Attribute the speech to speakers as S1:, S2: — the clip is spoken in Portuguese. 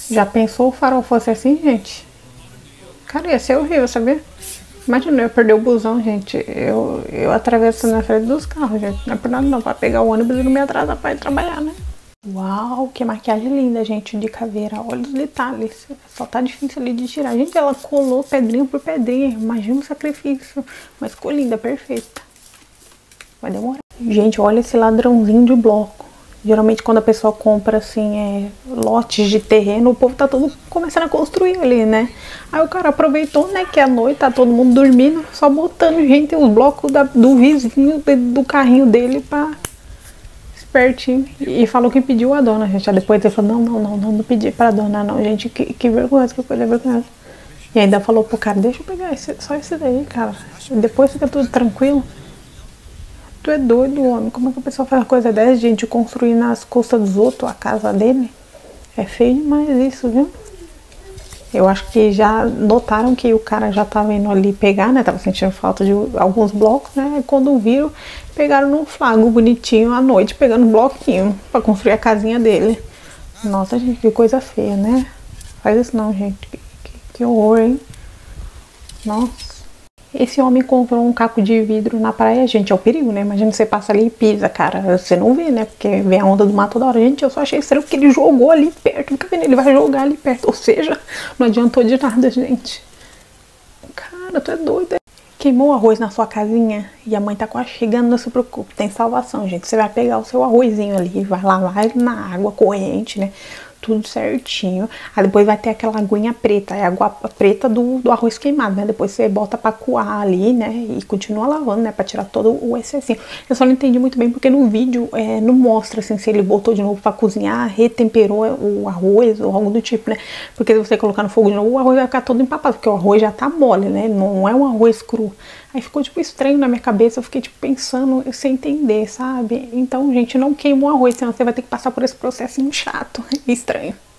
S1: Já pensou o farol fosse assim, gente? Cara, ia ser horrível, sabia? Imagina eu perder o busão, gente. Eu atravesso na frente dos carros, gente. Não é por nada não, pra pegar o ônibus e não me atrasar pra ir trabalhar, né? Uau, que maquiagem linda, gente, de caveira. Olha os detalhes. Só tá difícil ali de tirar. Gente, ela colou pedrinha por pedrinha. Imagina o sacrifício. Mas ficou linda, perfeita. Vai demorar. Gente, olha esse ladrãozinho de bloco. Geralmente quando a pessoa compra assim, lotes de terreno, o povo tá todo começando a construir ali, né? Aí o cara aproveitou, né, que à noite tá todo mundo dormindo, só botando gente os blocos do vizinho, do carrinho dele pra espertinho. E falou que pediu a dona, gente. Aí depois ele falou, não pedi pra dona não, gente, que vergonha, que coisa vergonhosa. E ainda falou pro cara, deixa eu pegar só esse daí, cara. Depois fica tudo tranquilo. Tu é doido, homem. Como é que a pessoa faz uma coisa dessa, gente? Construir nas custas dos outros a casa dele? É feio demais isso, viu? Eu acho que já notaram que o cara já tava indo ali pegar, né? Tava sentindo falta de alguns blocos, né? E quando viram, pegaram num flago bonitinho à noite, pegando um bloquinho pra construir a casinha dele. Nossa, gente, que coisa feia, né? Faz isso não, gente. Que horror, hein? Nossa. Esse homem comprou um caco de vidro na praia, gente, é o perigo, né? Imagina você passa ali e pisa, cara, você não vê, né? Porque vem a onda do mar toda hora. Gente, eu só achei estranho porque ele jogou ali perto, fica vendo, ele vai jogar ali perto, ou seja, não adiantou de nada, gente. Cara, tu é doido, é? Queimou o arroz na sua casinha e a mãe tá quase chegando, não se preocupe, tem salvação, gente. Você vai pegar o seu arrozinho ali, vai lavar ele na água corrente, né? Tudo certinho. Aí depois vai ter aquela aguinha preta, é a água preta do arroz queimado, né? Depois você bota pra coar ali, né? E continua lavando, né? Pra tirar todo o excessinho. Eu só não entendi muito bem porque no vídeo não mostra, assim, se ele botou de novo pra cozinhar, retemperou o arroz ou algo do tipo, né? Porque se você colocar no fogo de novo, o arroz vai ficar todo empapado, porque o arroz já tá mole, né? Não é um arroz cru. Aí ficou, tipo, estranho na minha cabeça, eu fiquei, tipo, pensando, sem entender, sabe? Então, gente, não queima o arroz, senão você vai ter que passar por esse processinho chato e estranho.